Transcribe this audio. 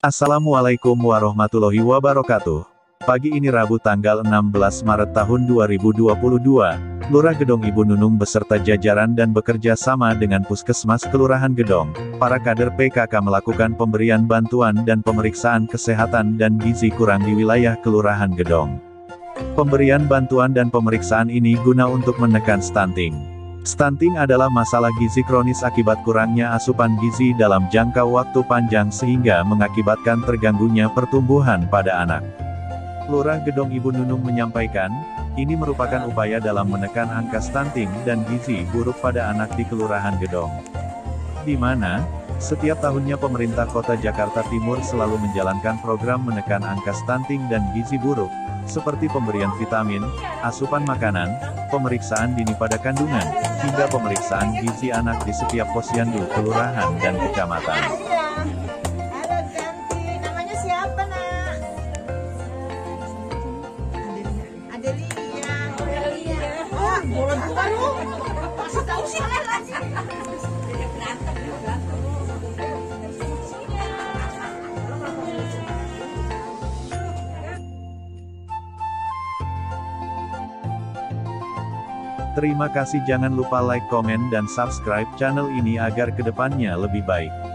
Assalamualaikum warahmatullahi wabarakatuh. Pagi ini Rabu tanggal 16 Maret tahun 2022, Lurah Gedong Ibu Nunung beserta jajaran dan bekerja sama dengan Puskesmas Kelurahan Gedong, para kader PKK melakukan pemberian bantuan dan pemeriksaan kesehatan dan gizi kurang di wilayah Kelurahan Gedong. Pemberian bantuan dan pemeriksaan ini guna untuk menekan stunting. Stunting adalah masalah gizi kronis akibat kurangnya asupan gizi dalam jangka waktu panjang sehingga mengakibatkan terganggunya pertumbuhan pada anak. Lurah Gedong Ibu Nunung menyampaikan, ini merupakan upaya dalam menekan angka stunting dan gizi buruk pada anak di Kelurahan Gedong. Di mana, setiap tahunnya pemerintah Kota Jakarta Timur selalu menjalankan program menekan angka stunting dan gizi buruk, seperti pemberian vitamin, asupan makanan, pemeriksaan dini pada kandungan, hingga pemeriksaan gizi anak di setiap posyandu, kelurahan, dan kecamatan. Ada ganti, namanya siapa nak? Adelia. Oh, boleh tua lu. Masih tahu sih lagi. Terima kasih, jangan lupa like, komen dan subscribe channel ini agar kedepannya lebih baik.